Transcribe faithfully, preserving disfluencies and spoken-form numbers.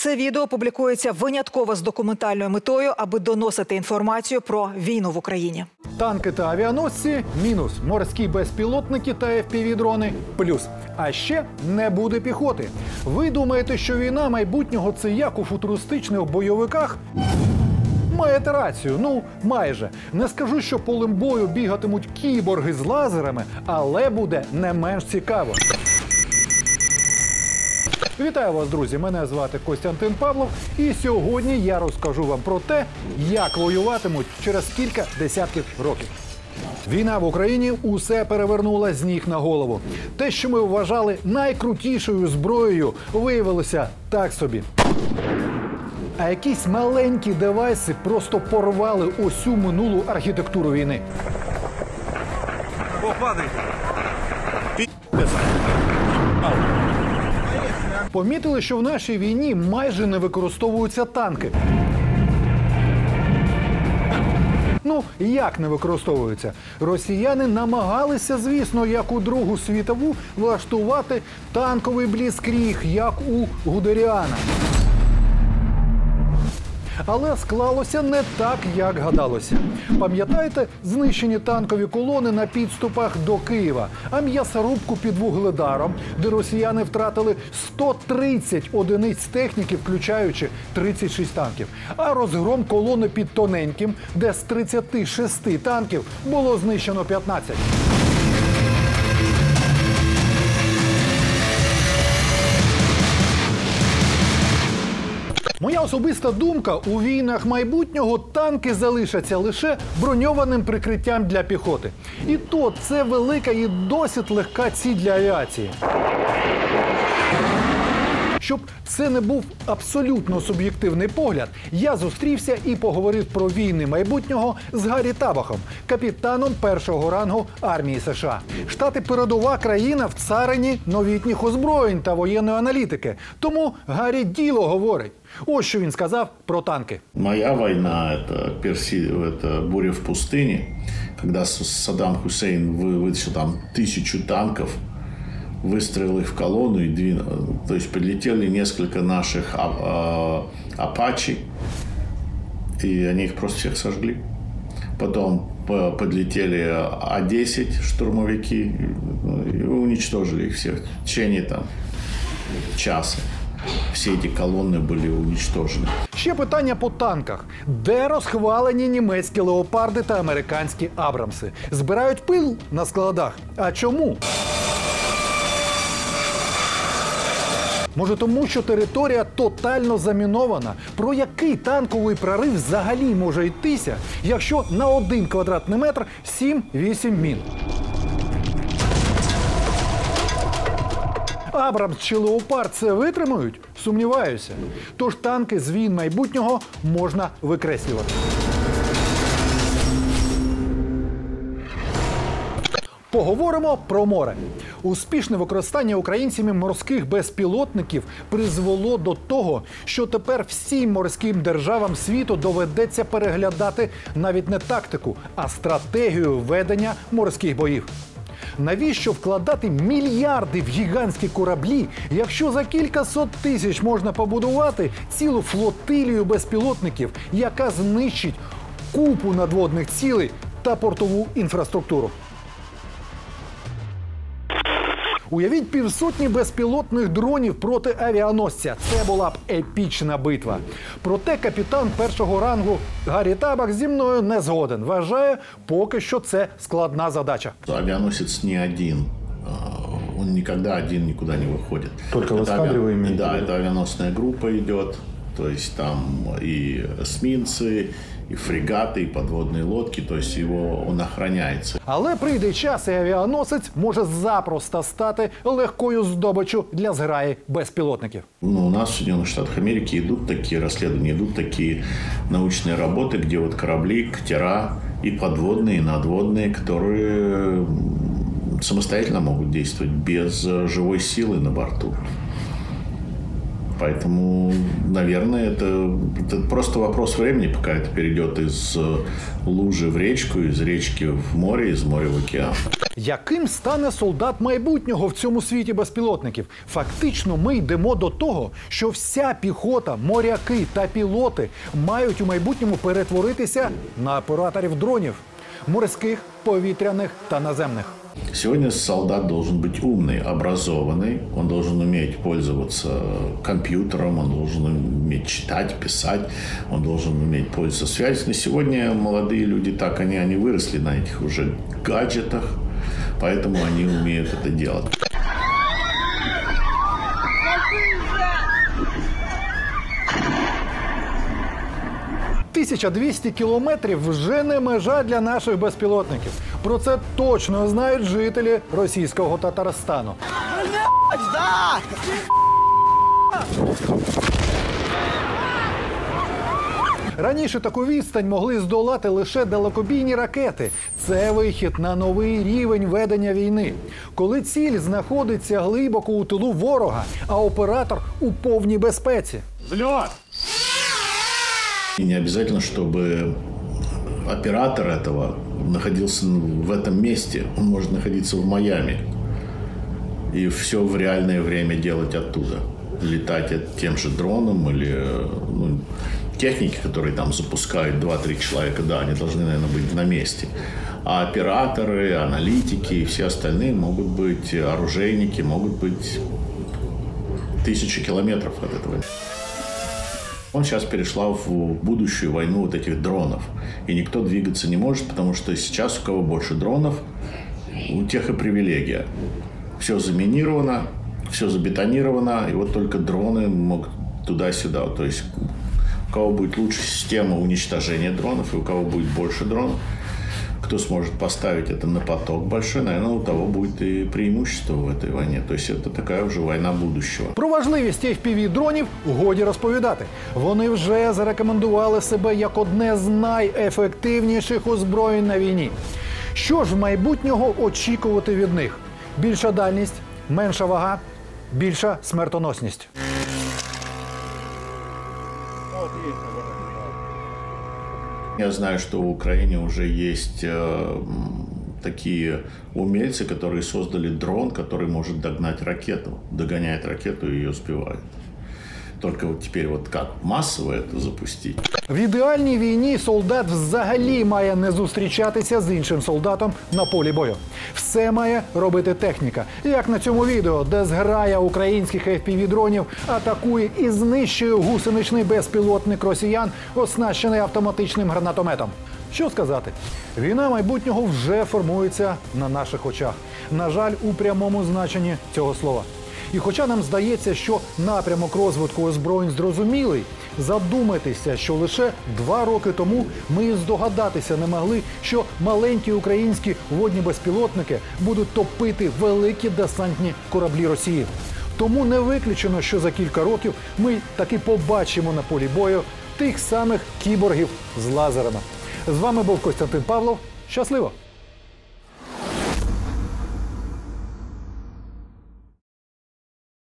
Це відео публікується винятково з документальною метою, аби доносити інформацію про війну в Україні. Танки та авіаносці – мінус. Морські безпілотники та еф пі ві-дрони – плюс. А ще не буде піхоти. Ви думаєте, що війна майбутнього – це як у футуристичних бойовиках? Маєте рацію, ну майже. Не скажу, що полем бою бігатимуть кіборги з лазерами, але буде не менш цікаво. Вітаю вас, друзі! Мене звати Костянтин Павлов, і сьогодні я розкажу вам про те, як воюватимуть через кілька десятків років. Війна в Україні усе перевернула з ніг на голову. Те, що ми вважали найкрутішою зброєю, виявилося так собі. А якісь маленькі девайси просто порвали усю минулу архітектуру війни. О, падай! Помітили, що в нашій війні майже не використовуються танки. Ну, як не використовуються? Росіяни намагалися, звісно, як у Другу світову, влаштувати танковий бліцкріг, як у Гудеріана. Але склалося не так, як гадалося. Пам'ятаєте знищені танкові колони на підступах до Києва? А м'ясорубку під Вугледаром, де росіяни втратили сто тридцять одиниць техніки, включаючи тридцять шість танків. А розгром колони під Тоненьким, де з тридцяти шести танків було знищено п'ятнадцять. Моя особиста думка, у війнах майбутнього танки залишаться лише броньованим прикриттям для піхоти. І то це велика і досить легка ціль для авіації. Щоб це не був абсолютно суб'єктивний погляд, я зустрівся і поговорив про війни майбутнього з Гаррі Табахом, капітаном першого рангу армії США. Штати – передова країна в царині новітніх озброєнь та воєнної аналітики. Тому Гаррі діло говорить. Ось що він сказав про танки. Моя война – это, перси... это буря в пустыне, когда Саддам Хусейн вытащил там тысячу танков, выстроил их в колонну и двинул. То есть подлетели несколько наших а, а, апачи, и они их просто всех сожгли. Потом подлетели А десять штурмовики и уничтожили их всех в течение там часа. Всі ці колони були уничтожені. Ще питання по танках. Де розхвалені німецькі леопарди та американські абрамси? Збирають пил на складах. А чому? Може тому, що територія тотально замінована? Про який танковий прорив взагалі може йтися, якщо на один квадратний метр сім-вісім мін? Абрамс чи Леопард це витримають? Сумніваюся. Тож танки з війн майбутнього можна викреслювати. Поговоримо про море. Успішне використання українцями морських безпілотників призвело до того, що тепер всім морським державам світу доведеться переглядати навіть не тактику, а стратегію ведення морських боїв. Навіщо вкладати мільярди в гігантські кораблі, якщо за кількасот тисяч можна побудувати цілу флотилію безпілотників, яка знищить купу надводних цілей та портову інфраструктуру? Уявіть півсотні безпілотних дронів проти авіаносця. Це була б епічна битва. Проте капітан першого рангу Гаррі Табах зі мною не згоден. Вважає, поки що це складна задача. Авианосец не один. Он никогда один никуда не выходит. Только в эскадре вы имеете? Да, это авианосная группа идет. То есть там и эсминцы, і фрегати, і підводні лодки, тобто його він охороняється. Але прийде час, і авіаносець може запросто стати легкою здобиччю для зграї безпілотників. Ну, у нас в Соединенных Штатах Америки идут такие расследования, идут такие научные работы, где вот корабли, катера и подводные, и надводные, которые самостоятельно могут действовать без живой силы на борту. Поэтому, наверное, это, это просто вопрос времени, пока это перейдет из лужи в речку, из речки в море, из моря в океан. Яким стане солдат майбутнього в цьому світі безпілотників? Фактично, ми йдемо до того, що вся піхота, моряки та пілоти мають у майбутньому перетворитися на операторів дронів – морських, повітряних та наземних. Сегодня солдат должен быть умный, образованный, он должен уметь пользоваться компьютером, он должен уметь читать, писать, он должен уметь пользоваться связью. Но сегодня молодые люди так, они, они выросли на этих уже гаджетах, поэтому они умеют это делать. тисяча двісті кілометрів вже не межа для наших безпілотників. Про це точно знають жителі російського Татарстану. Раніше таку відстань могли здолати лише далекобійні ракети. Це вихід на новий рівень ведення війни. Коли ціль знаходиться глибоко у тилу ворога, а оператор у повній безпеці. Взлет! И не обязательно, чтобы оператор этого находился в этом месте. Он может находиться в Майами. И все в реальное время делать оттуда. Летать тем же дроном или ну, техники, которые там запускают два-три человека, да, они должны, наверное, быть на месте. А операторы, аналитики и все остальные могут быть, оружейники, могут быть тысячи километров от этого. Он сейчас перешла в будущую войну вот этих дронов. И никто двигаться не может, потому что сейчас у кого больше дронов, у тех и привилегия. Все заминировано, все забетонировано, и вот только дроны могут туда-сюда. То есть у кого будет лучше система уничтожения дронов, и у кого будет больше дронов, кто сможет поставить это на поток большой, наверное, у того будет и преимущество в этой войне. То есть это такая уже война будущего. Про важливість еф пі ві-дронів годі розповідати. Вони вже зарекомендували себе як одне з найефективніших озброєнь на війні. Що ж в майбутнього очікувати від них? Більша дальність, менша вага, більша смертоносність. Я знаю, что в Украине уже есть э, такие умельцы, которые создали дрон, который может догнать ракету, догоняет ракету и ее сбивает. Только вот теперь вот как массово это запустить? В ідеальній війні солдат взагалі має не зустрічатися з іншим солдатом на полі бою. Все має робити техніка. Як на цьому відео, де зграя українських еф пі ві-дронів атакує і знищує гусеничний безпілотник росіян, оснащений автоматичним гранатометом. Що сказати? Війна майбутнього вже формується на наших очах. На жаль, у прямому значенні цього слова. І хоча нам здається, що напрямок розвитку озброєнь зрозумілий, задумайтеся, що лише два роки тому ми і здогадатися не могли, що маленькі українські водні безпілотники будуть топити великі десантні кораблі Росії. Тому не виключено, що за кілька років ми таки побачимо на полі бою тих самих кіборгів з лазерами. З вами був Костянтин Павлов. Щасливо!